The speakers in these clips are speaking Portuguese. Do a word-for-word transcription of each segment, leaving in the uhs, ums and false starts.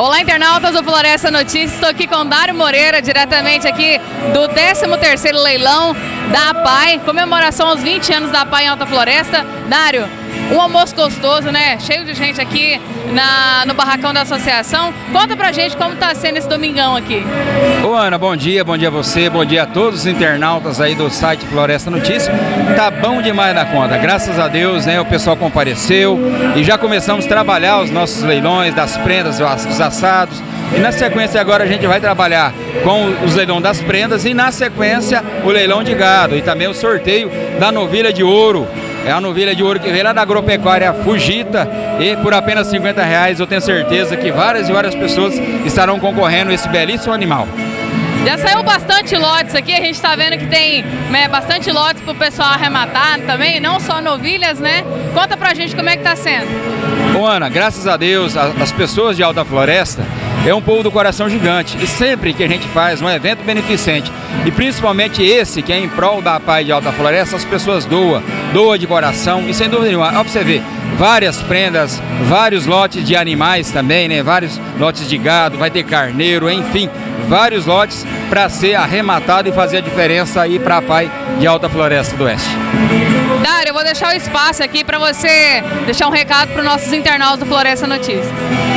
Olá, internautas do Floresta Notícias, estou aqui com Dário Moreira, diretamente aqui do décimo terceiro leilão da APAI, comemoração aos vinte anos da APAI em Alta Floresta. Dário, um almoço gostoso, né? Cheio de gente aqui na, no barracão da associação. Conta pra gente como tá sendo esse domingão aqui. Ô Ana, bom dia, bom dia a você, bom dia a todos os internautas aí do site Floresta Notícias. Tá bom demais na conta, graças a Deus, né? O pessoal compareceu e já começamos a trabalhar os nossos leilões das prendas, os assados. E na sequência agora a gente vai trabalhar com os leilões das prendas e na sequência o leilão de gado e também o sorteio da novilha de ouro. É a novilha de ouro que veio lá da agropecuária Fujita e por apenas cinquenta reais eu tenho certeza que várias e várias pessoas estarão concorrendo a esse belíssimo animal. Já saiu bastante lotes aqui, a gente está vendo que tem né, bastante lotes para o pessoal arrematar também, não só novilhas, né? Conta pra gente como é que tá sendo. Bom, Ana, graças a Deus, as pessoas de Alta Floresta é um povo do coração gigante e sempre que a gente faz um evento beneficente e principalmente esse que é em prol da APAI de Alta Floresta, as pessoas doam, doam de coração e sem dúvida nenhuma, ó, pra você ver, várias prendas, vários lotes de animais também, né? Vários lotes de gado, vai ter carneiro, enfim, vários lotes para ser arrematado e fazer a diferença aí para a APAI de Alta Floresta do Oeste. Dário, eu vou deixar o espaço aqui para você deixar um recado para os nossos internautas do Floresta Notícias.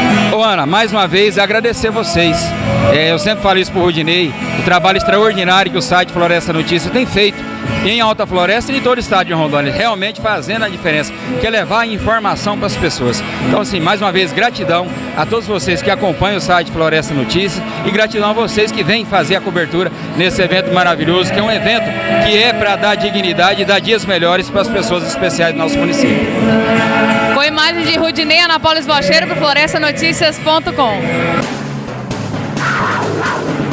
Ô Ana, mais uma vez agradecer vocês. É, eu sempre falo isso pro Rudinei, o trabalho extraordinário que o site Floresta Notícias tem feito em Alta Floresta e em todo o estado de Rondônia, realmente fazendo a diferença, que é levar a informação para as pessoas. Então assim, mais uma vez, gratidão a todos vocês que acompanham o site Floresta Notícias e gratidão a vocês que vêm fazer a cobertura nesse evento maravilhoso, que é um evento que é para dar dignidade e dar dias melhores para as pessoas especiais do nosso município. Com imagens de Rudinei Anapolis Bocheiro para floresta notícias ponto com.